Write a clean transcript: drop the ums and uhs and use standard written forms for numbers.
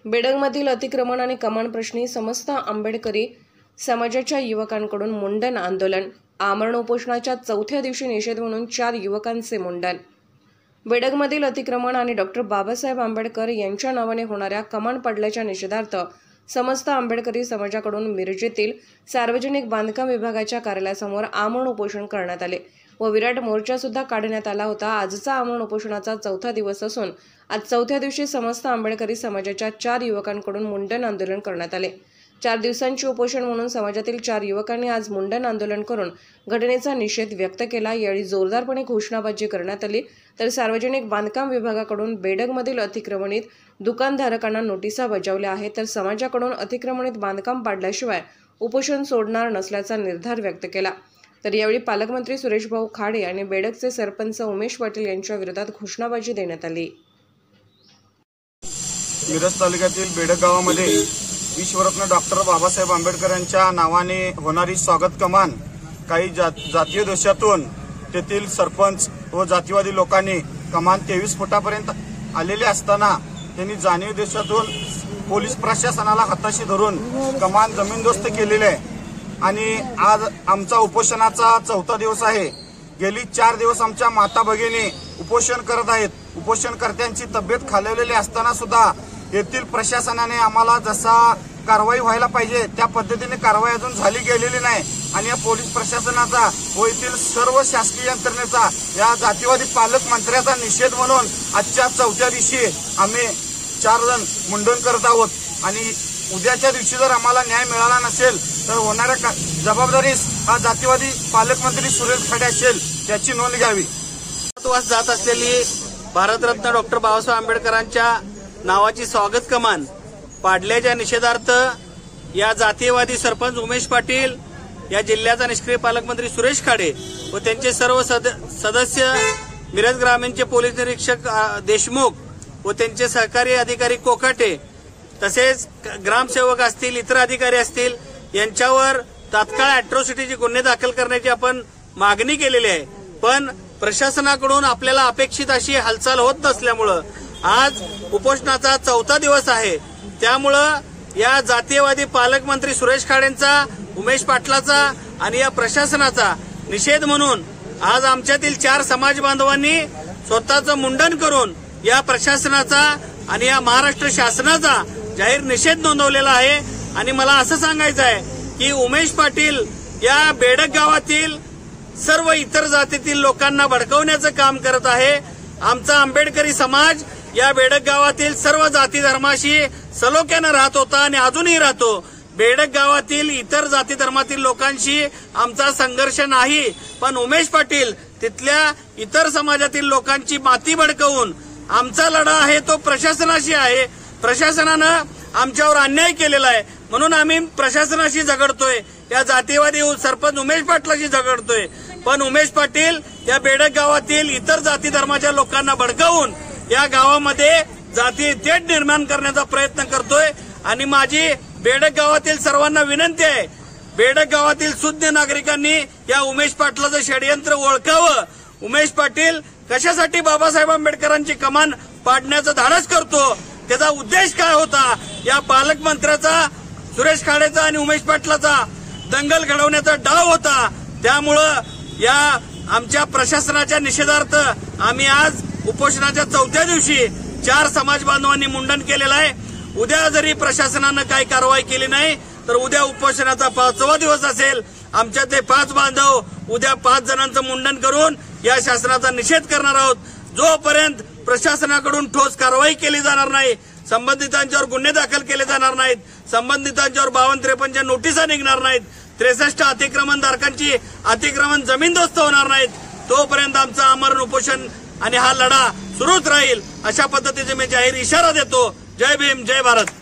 बेडगमधील अतिक्रमण आणि कमान प्रश्नी समस्त आंबेडकरी समाजाच्या युवकांकडून मुंडन आंदोलन। आमरण उपोषणाच्या चौथ्या दिवशी निषेध म्हणून 4 युवकांचे मुंडन। बेडगमधील अतिक्रमण आणि डॉक्टर बाबासाहेब आंबेडकर यांच्या नावाने होणाऱ्या कमान पडल्याच्या निषेधार्थ समस्त आंबेडकरी समाजाकडून मिरजेतील सार्वजनिक बांधकाम विभागाच्या कार्यालयासमोर आमरण उपोषण करण्यात आले व विराट मोर्चा सुद्धा काढण्यात आला होता। आजचा आमरण उपोषणाचा चौथा दिवस असून आज चौथ्या दिवशी समस्त आंबेडकरी समाजाच्या 4 युवकांकडून मुंडन आंदोलन करण्यात आले। 4 दिवसांचे उपोषण म्हणून समाजातील 4 युवकांनी आज मुंडन आंदोलन करून घटनेचा निषेध व्यक्त केला। यावेळी जोरदारपणे घोषणाबाजी करण्यात आली तर सार्वजनिक बांधकाम विभागाकडून बेडगमधील अतिक्रमणित दुकानधारकांना नोटिसा बजावल्या आहेत तर समाजाकडून अतिक्रमणित बांधकाम पाडल्याशिवाय उपोषण सोडणार नसल्याचा निर्धार व्यक्त केला। तर यावेळी पालकमंत्री सुरेशभाऊ खाडे आणि बेडगचे सरपंच उमेश पाटील यांच्या विरोधात घोषणाबाजी देण्यात आली। मिरज तालुक्यातील बेडग गावामध्ये विश्वरत्न डॉक्टर बाबासाहेब आंबेडकर यांच्या नावाने होणारी स्वागत कमान काही जातीय देशातून तेथील सरपंच व जातीवादी लोकांनी कमान 23 फुटापर्यंत आलेले असताना त्यांनी जाणीव देशातून पोलीस प्रशासनाला हाताशी धरून कमान जमीनदोस्त केलेले आहे आणि आज आमचा उपोषणाचा चौथा दिवस आहे। गेली 4 दिवस आमच्या माता भगिनी उपोषण करत आहेत। उपोषणकर्त्यांची तब्येत खालवलेली असताना सुद्धा येथील प्रशासनाने आम्हाला जसा कारवाई व्हायला पाहिजे त्या पद्धतीने कारवाई अजून झाली गेलेली नाही आणि या पोलीस प्रशासनाचा व येथील सर्व शासकीय यंत्रणेचा या जातीवादी पालकमंत्र्याचा निषेध म्हणून आजच्या चौथ्या दिवशी आम्ही 4 जण मुंडन करत आहोत आणि उद्याच्या दिवशी जर आम्हाला न्याय मिळाला नसेल तर होणाऱ्या जबाबदारीस हा जातीवादी पालकमंत्री सुरेश खाडे असेल त्याची नोंद घ्यावी। जात असलेली भारतरत्न डॉक्टर बाबासाहेब आंबेडकरांच्या नावाची स्वागत कमान पाडल्याच्या निषेधार्थ या जातीयवादी सरपंच उमेश पाटील, या जिल्ह्याचा निष्क्रिय पालकमंत्री सुरेश खाडे व त्यांचे सर्व सदस्य, मिरज ग्रामीणचे पोलीस निरीक्षक देशमुख व त्यांचे सहकारी अधिकारी कोकाटे तसेच ग्रामसेवक असतील, इतर अधिकारी असतील यांच्यावर तात्काळ अॅट्रॉसिटीचे गुन्हे दाखल करण्याची आपण मागणी केलेली आहे। पण प्रशासनाकडून आपल्याला अपेक्षित अशी हालचाल होत नसल्यामुळं आज उपोषणाचा चौथा दिवस आहे। त्यामुळं या जातीयवादी पालकमंत्री सुरेश खाडेंचा, उमेश पाटलाचा आणि या प्रशासनाचा निषेध म्हणून आज आमच्यातील 4 समाज बांधवांनी स्वतःचं मुंडन करून या प्रशासनाचा आणि या महाराष्ट्र शासनाचा जाहीर निषेध नोंदवलेला आहे। आणि मला असं सांगायचं आहे की उमेश पाटील या बेडग गावातील सर्व इतर जातीतील लोकांना भडकवण्याचं काम करत आहे। आमचा आंबेडकरी समाज या बेडग गावातील सर्व जाती धर्माशी सलोख्यानं राहत होता आणि अजूनही राहतो। बेडग गावातील इतर जाती धर्मातील लोकांशी आमचा संघर्ष नाही, पण उमेश पाटील तिथल्या इतर समाजातील लोकांची माती भडकवून आमचा लढा आहे तो प्रशासनाशी आहे। प्रशासनानं आमच्यावर अन्याय केलेला आहे म्हणून आम्ही प्रशासनाशी झगडतोय, या जातीवादी सरपंच उमेश पाटलाशी झगडतोय। पण उमेश पाटील या बेडग गावातील इतर जाती धर्माच्या लोकांना भडकवून या गावामध्ये जाती तेढ निर्माण करण्याचा प्रयत्न करतोय। आणि माझी बेडग गावातील सर्वांना विनंती आहे, बेडग गावातील शुद्ध नागरिकांनी या उमेश पाटलाचं षडयंत्र ओळखावं। उमेश पाटील कशासाठी बाबासाहेब आंबेडकरांची कमान पाडण्याचं धाडस करतो, त्याचा उद्देश काय होता, या पालकमंत्र्याचा, सुरेश खाडेचा आणि उमेश पाटलाचा दंगल घडवण्याचा डाव होता। त्यामुळं या आमच्या प्रशासनाच्या निषेधार्थ आम्ही आज उपोषणाच्या चौथ्या दिवशी 4 समाज बांधवांनी मुंडन केलेलं आहे। उद्या जरी प्रशासनानं काही कारवाई केली नाही तर उद्या उपोषणाचा 5वा दिवस असेल। आमच्या ते 5 बांधव उद्या 5 जणांचं मुंडन करून या शासनाचा निषेध करणार आहोत। जोपर्यंत प्रशासनाकडून ठोस कारवाई केली जाणार नाही, संबंधितांच्यावर गुन्हे दाखल केले जाणार नाहीत, संबंधितांच्यावर 52-53 नोटिसा निघणार नाहीत, 63 अतिक्रमणधारकांची अतिक्रमण जमीनदोस्त होणार नाहीत, तोपर्यंत आमचं आमरण उपोषण आणि हा लढा सुरूच राहील, अशा पद्धतीचे मी जाहीर इशारा देतो। जय भीम, जय भारत।